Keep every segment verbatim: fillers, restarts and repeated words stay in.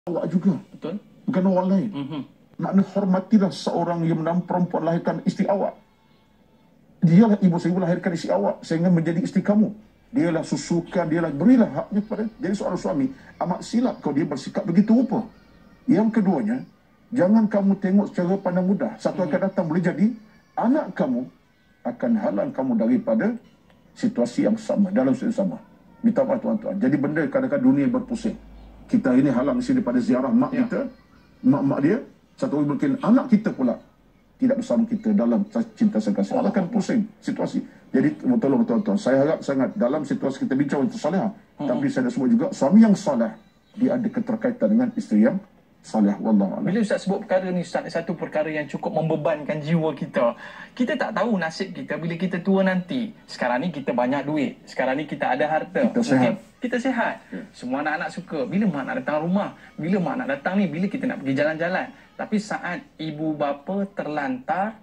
awak juga. Betul. Bukan orang lain. Mm-hmm. Makna hormatilah seorang yang menang perempuan lahirkan isteri awak. Dialah ibu saya melahirkan isteri awak sehingga menjadi isteri kamu. Dialah susukan, dialah berilah haknya kepada. Jadi seorang suami amat silap kalau dia bersikap begitu rupa. Yang keduanya, jangan kamu tengok secara pandang mudah. Satu mm-hmm. akan datang boleh jadi anak kamu akan halang kamu daripada situasi yang sama, dalam situasi yang sama. Minta maaf tuan-tuan. Jadi benda kadang-kadang dunia berpusing. Kita ini halang di sini daripada ziarah mak ya. kita, mak-mak dia. Satu hari mungkin anak kita pula tidak bersama kita dalam cinta sekasih. Allah akan pusing situasi. Jadi tolong tuan-tuan, saya harap sangat dalam situasi kita bincang untuk salihah. Hmm. Tapi saya dah sebut juga suami yang salih dia ada keterkaitan dengan isteri yang salih. Wallahu a'lam. Bila Ustaz sebut perkara ni Ustaz, satu perkara yang cukup membebankan jiwa kita. Kita tak tahu nasib kita bila kita tua nanti. Sekarang ni kita banyak duit. Sekarang ni kita ada harta. Kita sihat. Kita sihat. Ya. Semua anak-anak suka. Bila mak nak datang rumah? Bila mak nak datang ni? Bila kita nak pergi jalan-jalan? Tapi saat ibu bapa terlantar,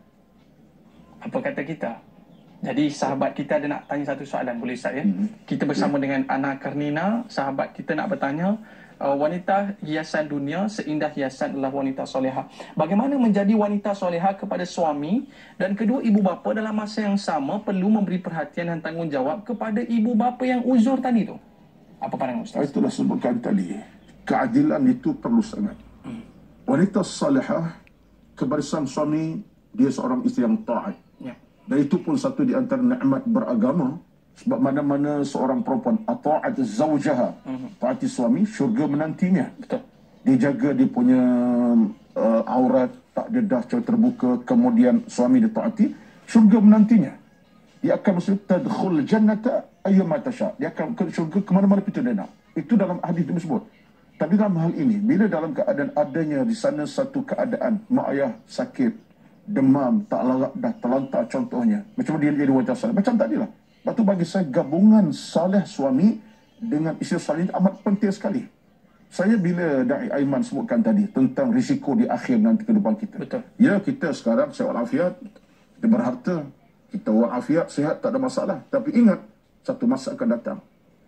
apa kata kita? Jadi sahabat kita ada nak tanya satu soalan, boleh Ustaz ya? Mm-hmm. Kita bersama yeah. dengan Ana Karnina, sahabat kita nak bertanya, uh, wanita hiasan dunia seindah hiasan adalah wanita solehah. Bagaimana menjadi wanita solehah kepada suami dan kedua ibu bapa dalam masa yang sama perlu memberi perhatian dan tanggungjawab kepada ibu bapa yang uzur tadi tu? Apa pandangan Ustaz? Itulah sebutkan tadi, keadilan itu perlu sangat. Hmm. Wanita solehah kepada sang suami, dia seorang isteri yang taat. Ya. Dan itu pun satu di antara nikmat beragama. Sebab mana-mana seorang perempuan ata'at zawjaha, uh-huh. taati suami, syurga menantinya. Betul. Dia jaga dia punya uh, aurat, tak dedah cara terbuka, kemudian suami dia taati, syurga menantinya. Dia akan masuk tadkhul jannata ayyama tasha. Dia akan ke syurga ke mana-mana pintu dia nak. Itu dalam hadis tersebut. Tapi dalam hal ini, bila dalam keadaan adanya di sana satu keadaan mak ayah sakit, demam, tak larat, dah terlantar contohnya. Macam dia jadi wanita saleh. Macam tadilah. Lepas tu bagi saya gabungan saleh suami dengan isteri saleh amat penting sekali. Saya bila Da'i Aiman sebutkan tadi tentang risiko di akhir nanti kehidupan kita. Betul. Ya, kita sekarang sehat walafiat, kita berharta, kita walafiat, sihat, tak ada masalah. Tapi ingat, satu masa akan datang.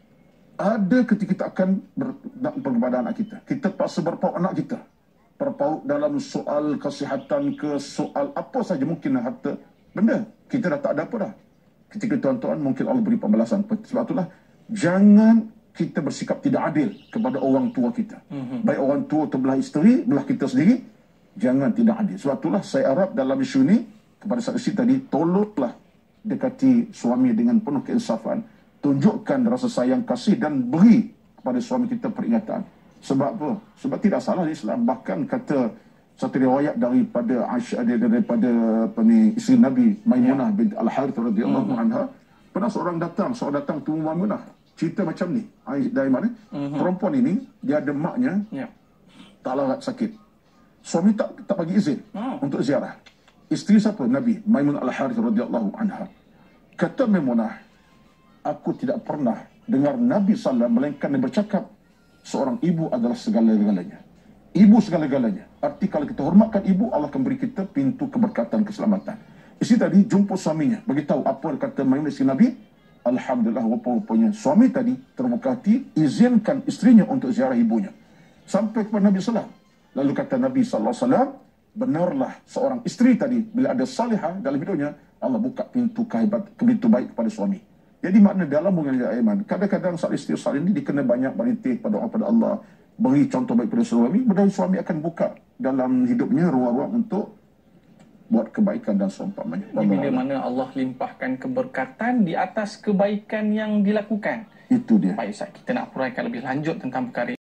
Ada ketika kita akan berpaut kepada anak kita. Kita paksa berpaut anak kita. Berpaut dalam soal kesihatan ke soal apa saja mungkin harta benda. Kita dah tak ada apa dah. Ketika tuan-tuan mungkin Allah beri pembalasan. Sebab itulah jangan kita bersikap tidak adil kepada orang tua kita. Mm-hmm. Baik orang tua atau belah isteri, belah kita sendiri, jangan tidak adil. Sebab itulah saya harap dalam isu ini kepada saksi tadi, tolonglah dekati suami dengan penuh keinsafan. Tunjukkan rasa sayang kasih dan beri kepada suami kita peringatan. Sebab apa? Sebab tidak salah di Islam. Bahkan kata satu riwayat daripada Aisyah, daripada ni, isteri Nabi Maimunah ya. binti Al-Harith radhiyallahu mm-hmm. anha, pernah seorang datang, seorang datang tu Maimunah. Cerita macam ni. Dari mana? Mm-hmm. Perempuan ini dia ada maknya ya. tak larat sakit. Suami tak tak bagi izin oh. untuk ziarah. Isteri siapa? Nabi Maimunah Al-Harith radhiyallahu anha. Kata Maimunah, aku tidak pernah dengar Nabi sallallahu alaihi wasallam melainkan dia bercakap seorang ibu adalah segala-galanya. Ibu segala-galanya. Arti kalau kita hormatkan ibu, Allah akan beri kita pintu keberkatan, keselamatan. Isteri tadi jumpa suaminya, beritahu apa kata Maimunah isteri Nabi. Alhamdulillah, rupa-rupanya suami tadi terbuka hati, izinkan istrinya untuk ziarah ibunya. Sampai kepada Nabi sallallahu alaihi wasallam. Lalu kata Nabi sallallahu alaihi wasallam, benarlah seorang isteri tadi bila ada salihah dalam hidupnya, Allah buka pintu kehebat, pintu baik kepada suami. Jadi makna dalam hubungan iman, kadang-kadang saat isteri salih ini dikena banyak berintih pada Allah, pada Allah, beri contoh baik pada suami, kemudian suami akan buka dalam hidupnya ruang-ruang untuk buat kebaikan dan seumpamanya. Bila mana Allah limpahkan keberkatan di atas kebaikan yang dilakukan. Itu dia. Baik Ustaz, kita nak huraikan lebih lanjut tentang perkara